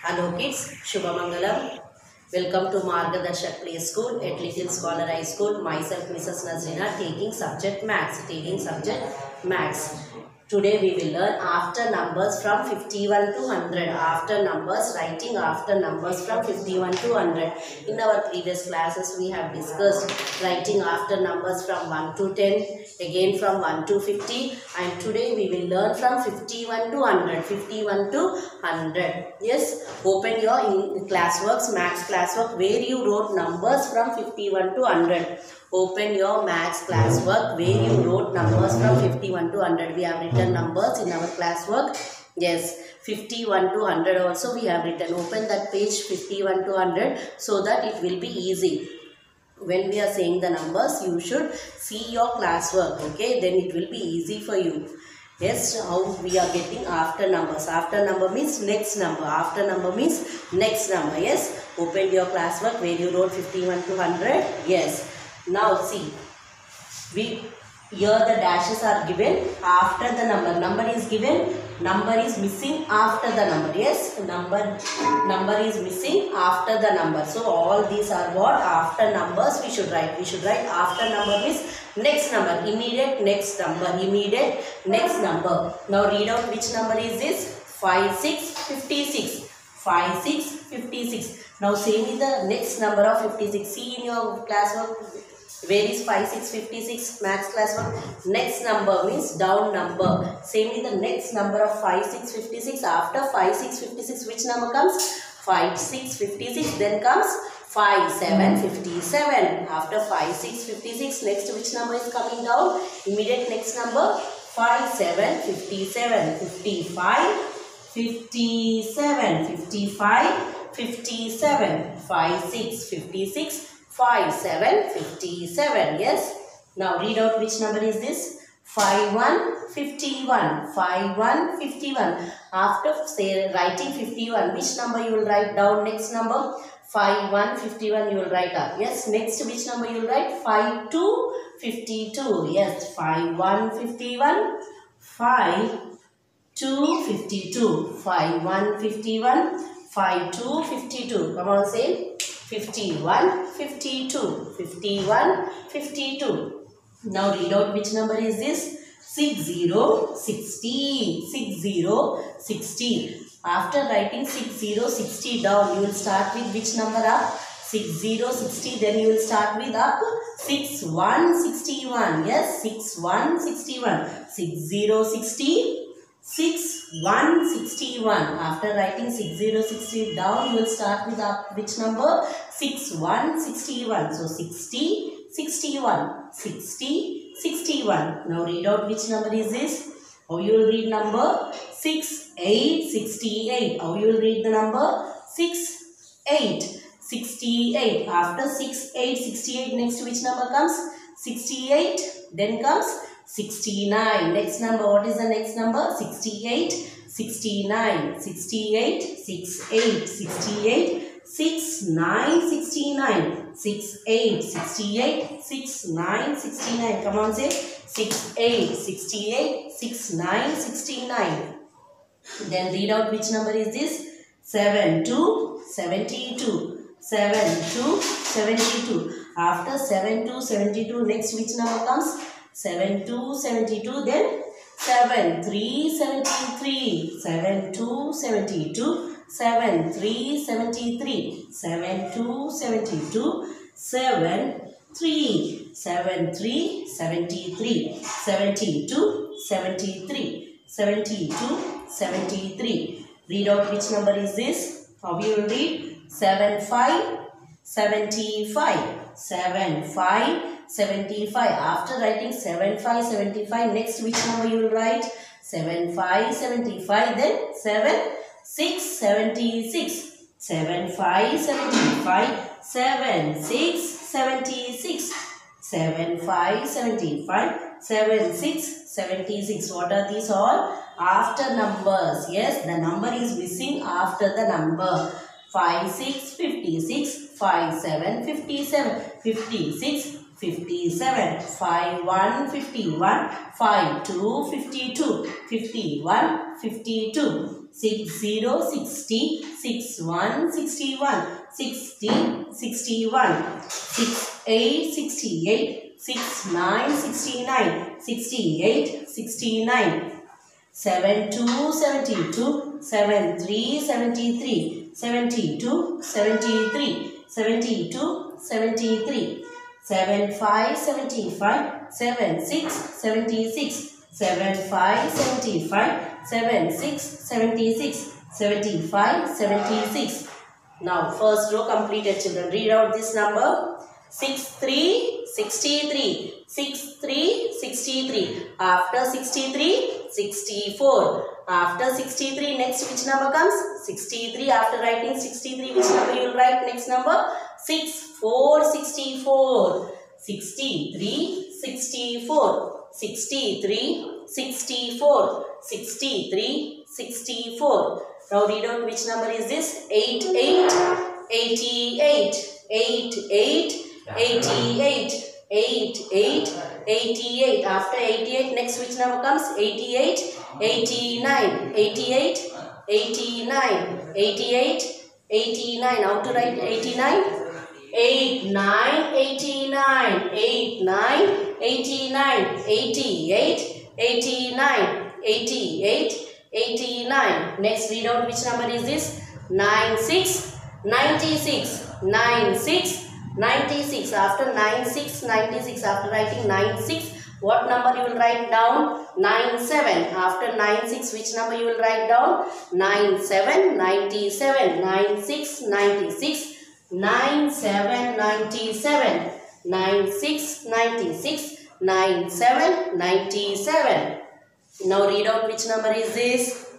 Hello kids, Shubhamangalam. Welcome to Margadarshak Play School at Little Scholar High School. Myself Mrs. Nazrina taking subject Maths. Today we will learn after numbers from 51 to 100. After numbers, writing after numbers from 51 to 100. In our previous classes we have discussed writing after numbers from 1 to 10, again from 1 to 50, and today we will learn from 51 to 100. 51 to 100. Yes, open your classworks, maths classwork where you wrote numbers from 51 to 100. Open your maths classwork where you wrote numbers from 51 to 100. We have written numbers in our classwork. Yes, 51 to 100 also we have written. Open that page 51 to 100 so that it will be easy. When we are saying the numbers, you should see your classwork. Okay, then it will be easy for you. Yes, how we are getting after numbers. After number means next number. After number means next number. Yes, open your classwork where you wrote 51 to 100. Yes. Now see, here the dashes are given after the number. Number is given, number is missing after the number. Yes, number is missing after the number. So all these are what? After numbers we should write. We should write after number means next number, immediate next number, immediate next number. Now read out which number is this? 5, 6, 56. 5, 6, 56. Now say me the next number of 56. See in your classwork. Where is 5, 6, 56? Maths classwork. Next number means down number. Say me the next number of 5, 6, 56. After 5, 6, 56, which number comes? 5, 6, 56. Then comes 5, 7, 57. After 5, 6, 56, next which number is coming down? Immediate next number. 5, 7, 57. 55, 57. 55, 57. 5, 6, 56. 5, 7, 57. Yes. Now read out which number is this? 5, 1, 51. 5, 1, 51. After say writing 51, which number you will write down? Next number? 5, 1, 51 you will write up. Yes. Next which number you will write? 5, 2, 52. Yes. 5, 1, 51. 5, 2, 52. 5, 1, 51. 5, 2, 52. Come on, say. 51, 52, 51, 52. Now read out which number is this? 60, 60, 60, 60. After writing 60, 60 down, you will start with which number up? 60, 60. Then you will start with up 61, 61. Yes, 61, 61. 60, 60. 6161. After writing 6060 down, you will start with which number? 6161. So 60, 61, 60, 61. Now read out which number is this? How you will read number? 68, 68. How you will read the number? 68, 68. After 68, 68, next which number comes? 68. Then comes 69. Next number, what is the next number? 68, 69, 68, 68, 68, 69, 69, 68, 68, 69, 69. Come on, say 68, 68, 69, 69. Then read out which number is this? 7 to 72. 7 to 72. After 7 to 72, next which number comes? 7 to 72, then 7, 3, 73, 7 to 72, 7, 3, 73, 7 to 72, 7, 3, 7, 3, 73, 72, 73, 72, 73. Read out which number is this? How you will read? 7, 5, 75, 7, 5, 75. After writing 7, 5, 75, next which number you will write? 7, 5, 75. Then 7, 6, 76. 7, 5, 75. 7, 6, 76. 7, 5, 75. 7, 6, 76. What are these all? After numbers. Yes, the number is missing after the number. 5, 6, 56. 5, 7, 57. 56. 57, 5, 1, 51, 5, 2, 52, 51, 52, 60, 60, 61, 61, 60, 61, 68, 68, 69, 69, 68, 69, 72, 72, 73, 73, 72, 73, 72, 73, 75, 75, 76, 76, 75, 75, 76, 76, 75, 76. Now first row completed, children. Read out this number. 63, 63, 63, 63. After 63, 64. After 63, next which number comes? 63. After writing 63, which number you will write? Next number? 64, 64. 63, 64. 63, 64. 63, 64. Now read out which number is this? 88, 88, 88, 88, 88, 88. After 88, next which number comes? 88, 89, 88, 89, 88, 89. How to write 89? 89, 89, 89, 89, 88, 89, 88, 89. Next read out which number is this? 96, 96, 96, 96. After 96, 96. After writing 96, what number you will write down? 97. After 96, which number you will write down? 97, 97, 96, 96, 97, 97, 96, 96, 97, 97. Now read out which number is this?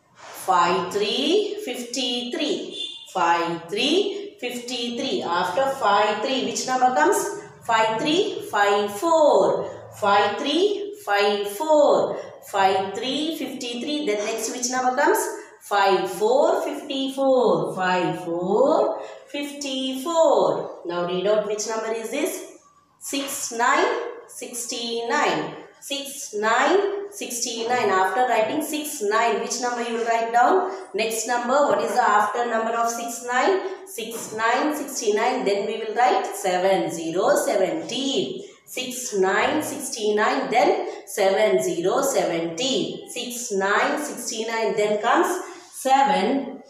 53, 53, 53, 53. After 53, which number comes? 53, 54, 53, 54, 53, 53. Then next which number comes? 54, 54, 54, 54. Now read out which number is this? 69, 69, 69, 69. After writing 69, which number you will write down? Next number, what is the after number of 69? 69, 69. Then we will write 70, 70. 69, 69. Then 70, 70. 69, 69. Then comes 70,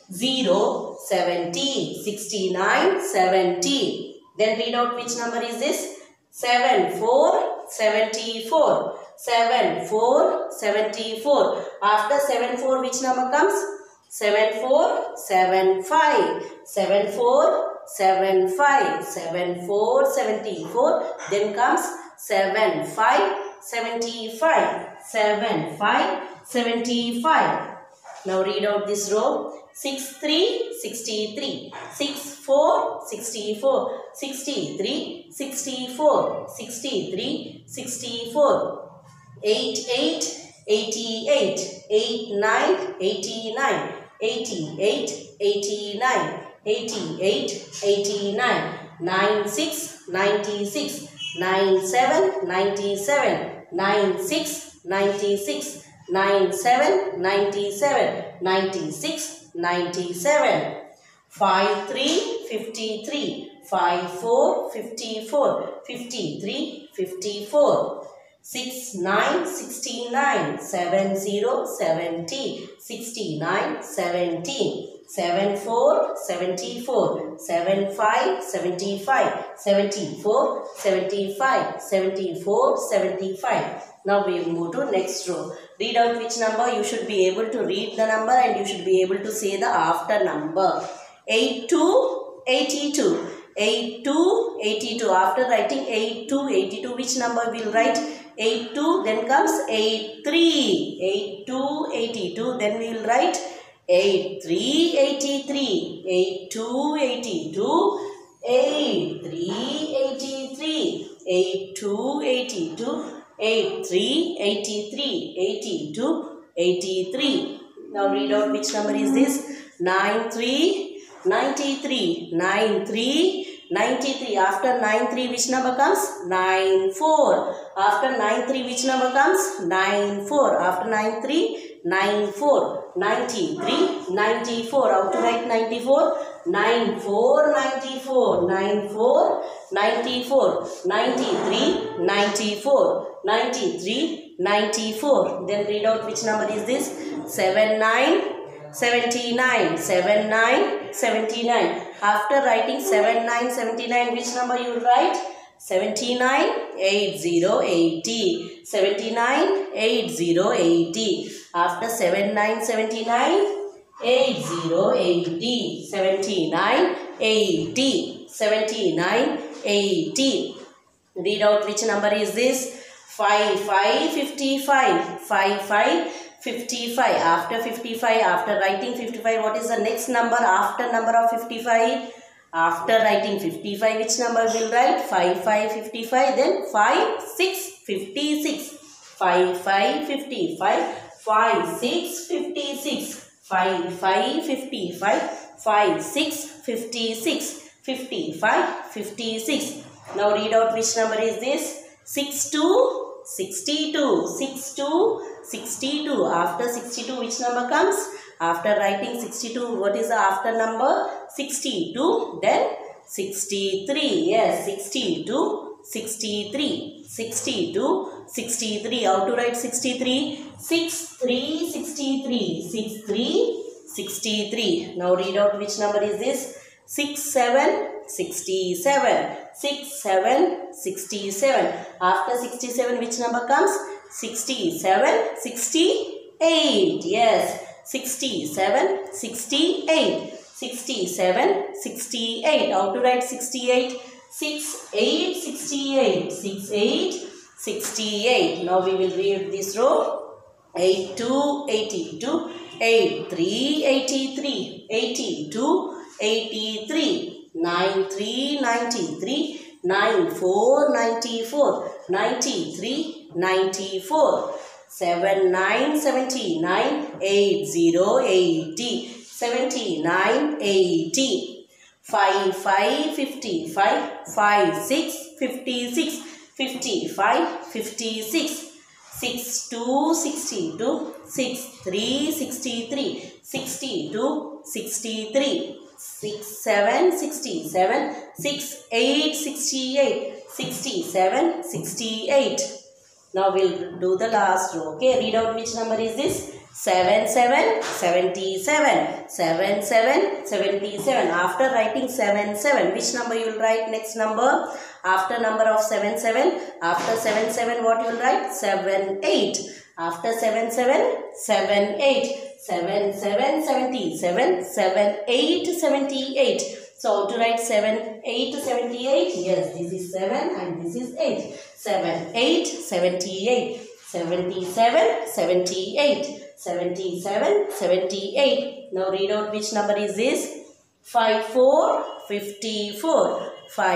70. 69, 70. Then read out which number is this? 74, 74. 74, 74. After 74, which number comes? 74, 75. 74, 75. 74, 74. Then comes 75, 75. 75, 75. Now read out this row. 63, 63. 64, 64. 63, 64. 63, 64. 88, 88, 89, 89, 88, 89, 88, 89, 96, 96, 97, 97, 96, 96, 97, 97, 96, 97, 53, 53, 54, 54, 53, 54. 69, 69, 70, 70, 69, 17, 74, 74, 75, 75, 74, 75, 74, 75. Now we move to next row. Read out which number. You should be able to read the number and you should be able to say the after number. 82, 82. 82, 82. After writing 82, 82, which number will write? 82, then comes 83, 82, 82, then we will write 83, 83, 82, 82, 83, 83, 82, 82, 83, 83, 82, 83. Now read out which number is this? 93, 93, 93, 93. After 93, which number comes? 94. After 93, which number comes? 94. After 93, 94. 93, 94. How to write 94? 94, 94, 94, 94, 93, 94, 93, 94. Then read out which number is this? 79, 79, 79, 79. After writing 79, 79, which number you will write? 79, 80, 80. 79, 80, 80. After 79, 79, 80, 80. 79, 80. 79, 80. Read out which number is this? 55, 55. 55, 55. After 55, after writing 55, what is the next number after number of 55? After writing 55, which number will write? 55, 55. Then 5, 6, 56. 5, 5, 55. 5, 6, 56. 5, 5, 55. 5, 6, 56. 55, 56. Now read out which number is this? 62, 62. 62, 62. After 62, which number comes? After writing 62, what is the after number? 62. Then 63. Yes, 62, 63. 62, 63. How to write 63? 63, 63. 63, 63. Now read out which number is this? 67, 67. 67, 67. After 67, which number comes? 67, 68. Yes. 67, 68. 67, 68. How to write 68? 68, 68. 68, 68. Now we will read this row. 82, 82. 83, 83. 82, 83. 93, 93. 94, 94. 93, 94. 79, 79. 80, 80. 79, 80. 55, 55. 56, 56. 55, 56. 62, 62. 63, 63. 62, 63. 67, 67. 68, 68. 67, 68. Now we'll do the last row. Okay, read out which number is this? 77, 77. 77, 77. After writing 77, which number you will write next number? After number of 77, after 77, what you will write? 78. After 77, 78. 77, 77. 78, 78. So to write 7, 8, 78. Yes, this is 7 and this is 8. 7, 8, 78. 77, 78. 77, 78. Now read out which number is this? 54, 54.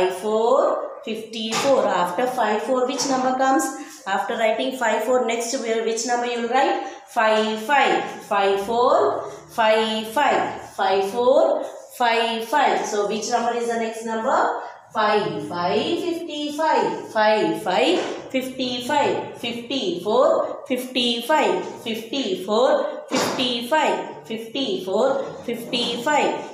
54, 54. After 54, which number comes? After writing 54, next which number you will write? 55. 54, 55. 54, 55. So which number is the next number? 55, 55. 55, 55. 54, 55. 54, 55. 54, 55.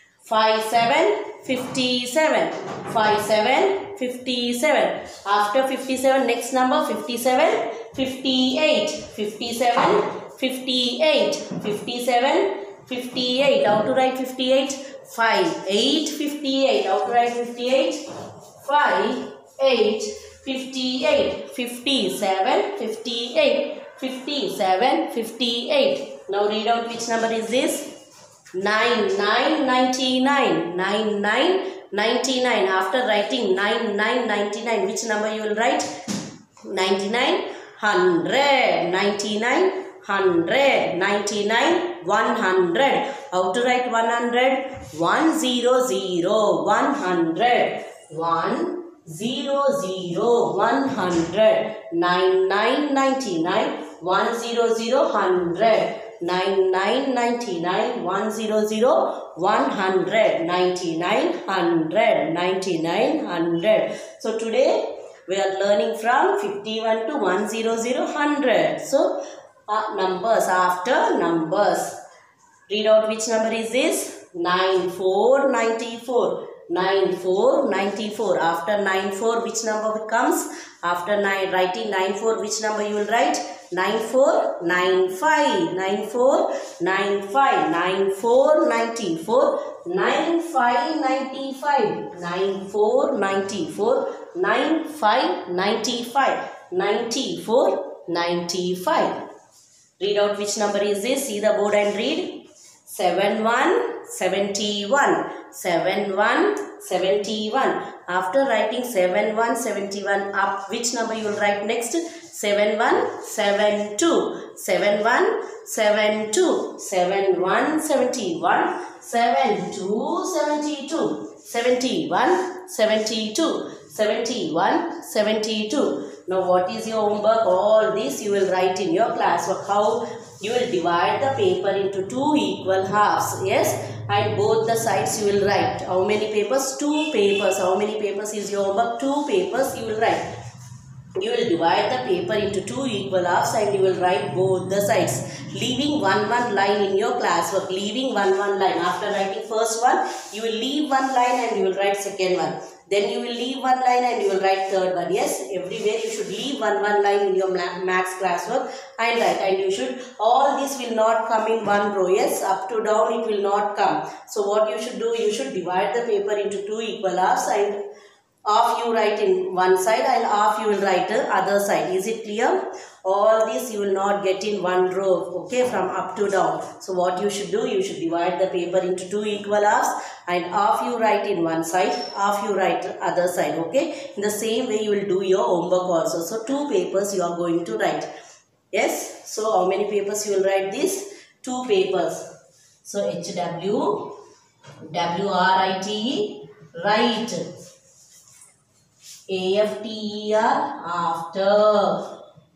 57, 57. 57, 57. After 57, next number 57, 58. 57, 58. 57, 58. How to write 58? 5, 8, 58. How to write 58? 5, 8, 58. 57, 58. 57, 58. Now read out which number is this? 99, 99. 99, 99. After writing 99, 99, which number you will write? 99, 100. 99, 100. 99, 100. How to write 100? 100. 100. 100. 100. 99, 99. 100, 100. 99, 99, 100, 100, 99, 100, 99, 100. So today we are learning from 51 to 100, 100. So numbers, after numbers. Read out which number is this? 9, 4, 94. 9, 4, 94. After 9, 4, which number comes? After writing 9, 4, which number you will write? 9, 4, 9, 5. 9, 4, 9, 5. 9, 4, 94. 9, 5, 95. 9, 4, 94. 9, 5, 95. 94, 95. Read out which number is this? See the board and read. 7, 1, 71. 7, 1, 71. After writing 7, 1, 71 up, which number you will write next? 7, 1, 7, 2. 7, 1, 7, 2. 7, 1, 71. 7, 2, 72. 71, 72. 71, 72. Now what is your homework? All this you will write in your classwork. How you will divide the paper into 2 equal halves. Yes. And both the sides you will write. How many papers? 2 papers. How many papers is your homework? 2 papers you will write. You will divide the paper into 2 equal halves and you will write both the sides. Leaving one line in your classwork. Leaving one line. After writing first one, you will leave one line and you will write second one. Then you will leave one line and you will write third one. Yes, everywhere you should leave one line in your maths classwork and write. And you should, all this will not come in one row. Yes, up to down it will not come. So what you should do, you should divide the paper into 2 equal halves and half you write in one side and half you will write the other side. Is it clear? All this you will not get in one row, okay, from up to down. So what you should do, you should divide the paper into 2 equal halves and half you write in one side, half you write other side, okay. In the same way you will do your homework also. So 2 papers you are going to write. Yes, so how many papers you will write this? 2 papers. So HW, WRITE, write. AFTER, after.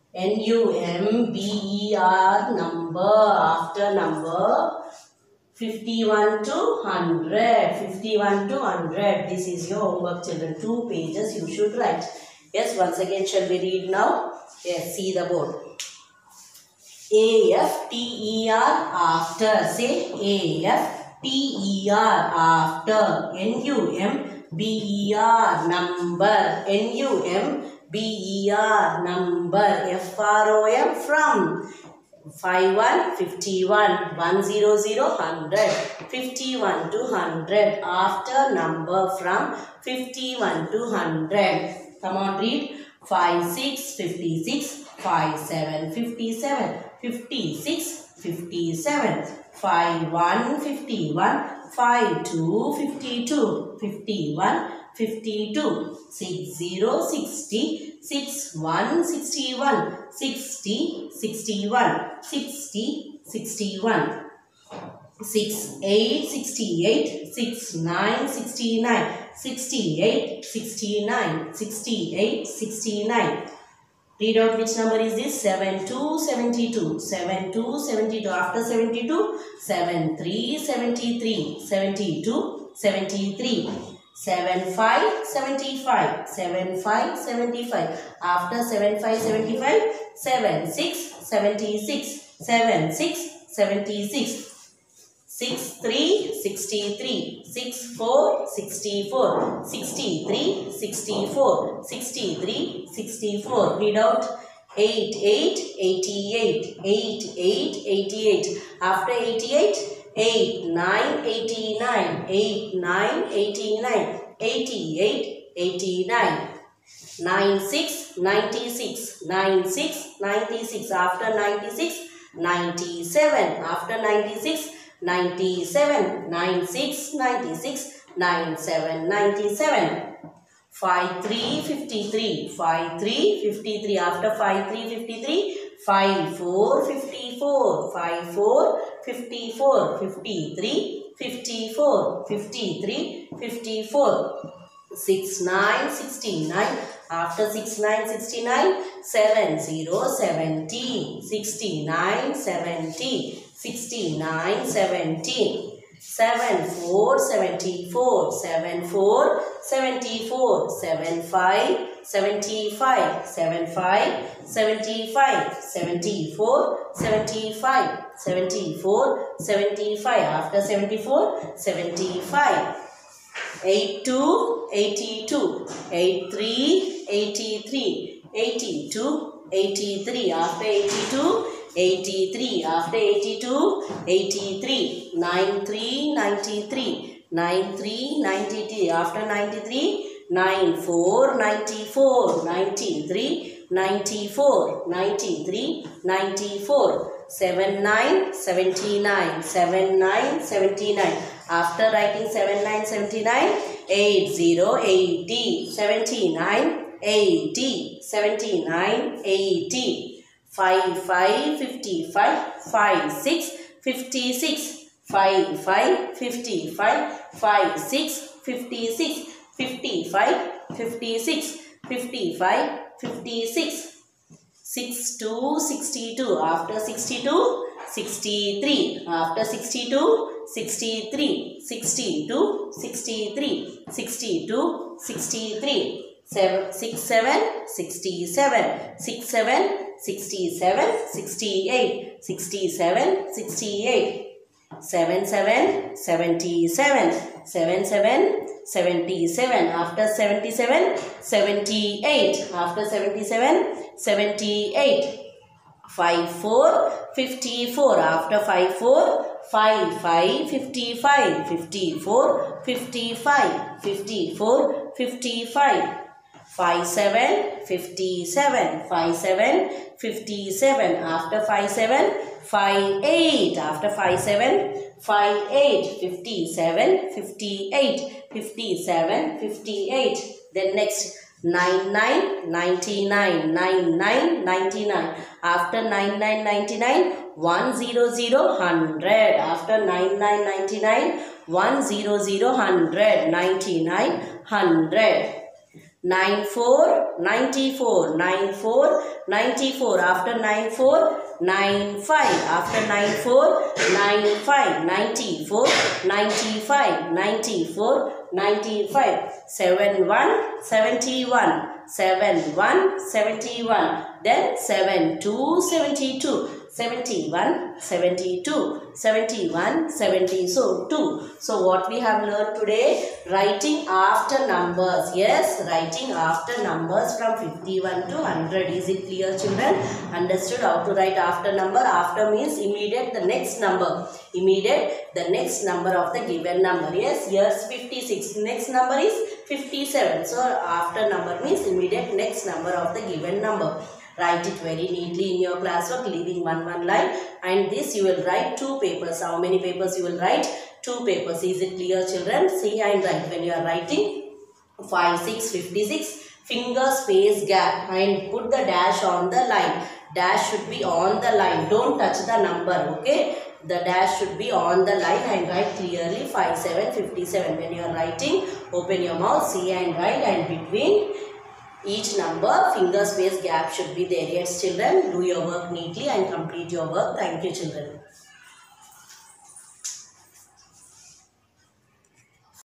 NUMBER, number, after number. 51 to 100. 51 to 100. This is your homework, children. 2 pages you should write. Yes, once again shall we read now? Yes, see the board. AFTER, after. Say AFTER, after. NUMBER, number. NUMBER, number. FROM, from. 51, 51, 100, 100, 51 to 100, after number from 51 to 100. Come on, read. 56, 56, 57, 57, 56, 57, 51, 51, 52, 52, 51, 52, 60, 60, 61, 61, 60, 61, 60, 61, 68, 68, 69, 69, 68, 69, 68, 69. Read out which number is this? 72, 72, 72, 72. After 72, 73, 73, 72, 73. 75, 75, 75, 75. After 75, 75, 76, 76, 76, 76. 63, 63, 64, 64, 63, 64, 63, 64. Read out. 88, 88, 88, 88. After 88, 89, 89, 89, 89, 88, 89. 96, 96, 96, 96. After 96, 97. After 96, 97, 96, 96, 97, 97. 53, 53, 53, 53. After 53, 53, 54, 54, 54, 54, 53, 54, 53, 54. 69, 69. After 69, 69, 70, 70, 69, 70, 69, 70, 7 4 74, 7 4 74, 7 5 75, 7 5 75, 74 75, 74 75, after 74 75, 82 82, 83 83, 82 83, after 82 83, after 82 83, 93 93, 93 93, after 93 94 94, 93 94, 93 94, 79 79, 79 79, after writing 79 79 80 80, 79 80, 79 80, 55 55, 56 56, 55 55, 56 56, 55 56, 55 56, 62 62, after 62 63, after 62 63, 62 63, 62 63, 67 67, 67 67, 68 67 68, 77 77, 77 77, after 77 78, after 77 78, 54 54, after 54 55 55, 54 55, 54 55, 57 57, 57 57, after 57 58, after 57 58, 57 58, 57 58, then next 99 99, 99 99, after 99 99 100 100, after 99 99 100 100, 99 100, 94 94, 94 94, after 94 95, after 94 95, 94 95, 94 95, 71 71, 71 71, then 72 72, 71 72, 71 70, so 2. So what we have learned today, writing after numbers. Yes, writing after numbers from 51 to 100. Is it clear, children? Understood how to write after number? After means immediate the next number, immediate the next number of the given number. Yes, here's 56, next number is 57, so after number means immediate next number of the given number. Write it very neatly in your classwork, leaving one line, and this you will write 2 papers. How many papers you will write? 2 papers. Is it clear, children? See and write. When you are writing 5 6 56, finger space gap and put the dash on the line. Dash should be on the line. Don't touch the number. Okay. The dash should be on the line and write clearly 57 57. When you are writing, open your mouth, see and write, and between each number finger space gap should be there. Yes, children, do your work neatly and complete your work. Thank you, children.